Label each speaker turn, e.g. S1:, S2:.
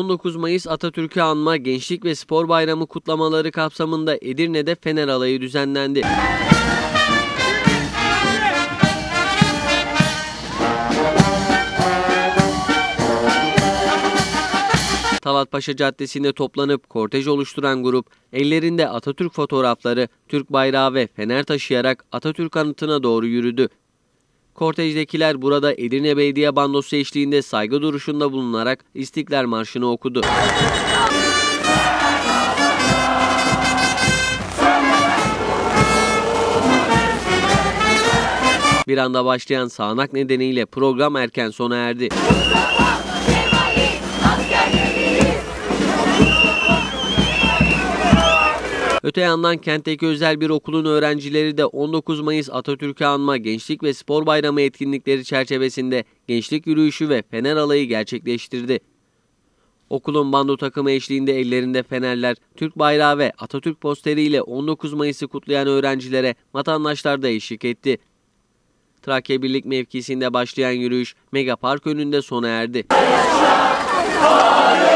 S1: 19 Mayıs Atatürk'ü anma Gençlik ve Spor Bayramı kutlamaları kapsamında Edirne'de Fener Alayı düzenlendi. Talatpaşa Caddesi'nde toplanıp kortej oluşturan grup, ellerinde Atatürk fotoğrafları, Türk bayrağı ve fener taşıyarak Atatürk anıtına doğru yürüdü. Kortejdekiler burada Edirne Belediye Bandosu eşliğinde saygı duruşunda bulunarak İstiklal Marşı'nı okudu. Bir anda başlayan sağanak nedeniyle program erken sona erdi. Öte yandan kentteki özel bir okulun öğrencileri de 19 Mayıs Atatürk'ü anma Gençlik ve Spor Bayramı etkinlikleri çerçevesinde gençlik yürüyüşü ve fener alayı gerçekleştirdi. Okulun bando takımı eşliğinde ellerinde fenerler, Türk bayrağı ve Atatürk posteriyle 19 Mayıs'ı kutlayan öğrencilere vatandaşlar da eşlik etti. Trakya Birlik mevkisinde başlayan yürüyüş Mega Park önünde sona erdi.